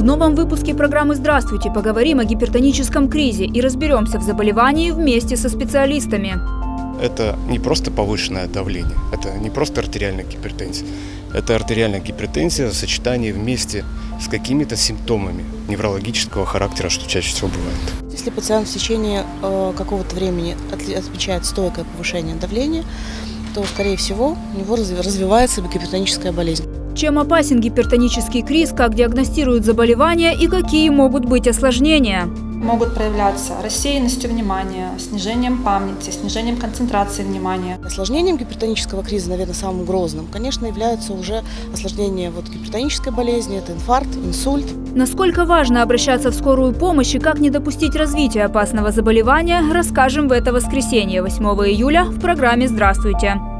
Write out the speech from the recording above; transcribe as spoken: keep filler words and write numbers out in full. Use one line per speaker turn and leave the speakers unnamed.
В новом выпуске программы «Здравствуйте» поговорим о гипертоническом кризе и разберемся в заболевании вместе со специалистами.
Это не просто повышенное давление, это не просто артериальная гипертензия. Это артериальная гипертензия в сочетании вместе с какими-то симптомами неврологического характера, что чаще всего бывает.
Если пациент в течение э, какого-то времени отмечает стойкое повышение давления, то, скорее всего, у него развивается гипертоническая болезнь.
Чем опасен гипертонический криз, как диагностируют заболевания и какие могут быть осложнения?
Могут проявляться рассеянностью внимания, снижением памяти, снижением концентрации внимания.
Осложнением гипертонического криза, наверное, самым грозным, конечно, являются уже осложнения вот гипертонической болезни, это инфаркт, инсульт.
Насколько важно обращаться в скорую помощь и как не допустить развития опасного заболевания, расскажем в это воскресенье, восьмого июля, в программе «Здравствуйте».